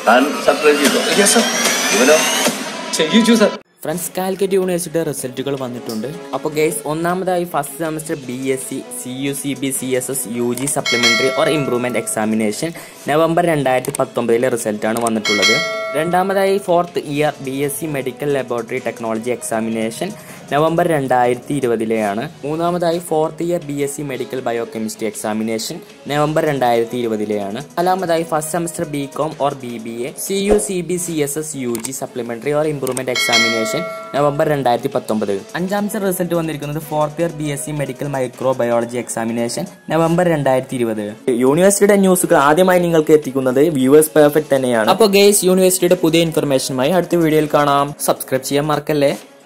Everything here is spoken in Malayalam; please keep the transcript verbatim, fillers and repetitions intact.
Yes, sir. You sir. Friends, Calicut University resultuകൾ വന്നിട്ടുണ്ട്. അപ്പോൾ ഗൈസ് ഒന്നാമതായി first semester B S C C U C B C S S U G supplementary or improvement examination November രണ്ടായിരത്തി പത്തൊമ്പതിലെ റിസൾട്ടാണ് വന്നിട്ടുള്ളത്. രണ്ടാമതായി fourth year B S C medical laboratory technology examination November രണ്ടായിരത്തി ഇരുപതിലെയാണ്. മൂന്നാമതായി fourth year B S C medical biochemistry examination November രണ്ടായിരത്തി ഇരുപതിലെയാണ്. നാലാമതായി first semester B com or B B A C U C B C S S U G supplementary or improvement examination November രണ്ടായിരത്തി പത്തൊമ്പത്. അഞ്ചാമത്തെ റിസൾട്ട് വന്നിരിക്കുന്നത് fourth year B S C medical microbiology examination November രണ്ടായിരത്തി ഇരുപത്. യൂണിവേഴ്സിറ്റിയുടെ ന്യൂസുകൾ ആദ്യമായി നിങ്ങൾക്ക് എത്തിക്കുന്നത് വ്യൂവേഴ്സ് പെർഫെക്റ്റ് തന്നെയാണ്. അപ്പോൾ ഗൈസ് യൂണിവേഴ്സിറ്റിയുടെ പുതിയ ഇൻഫർമേഷനുമായി അടുത്ത വീഡിയോയിൽ കാണാം. സബ്സ്ക്രൈബ് ചെയ്യാൻ മറക്കല്ലേ.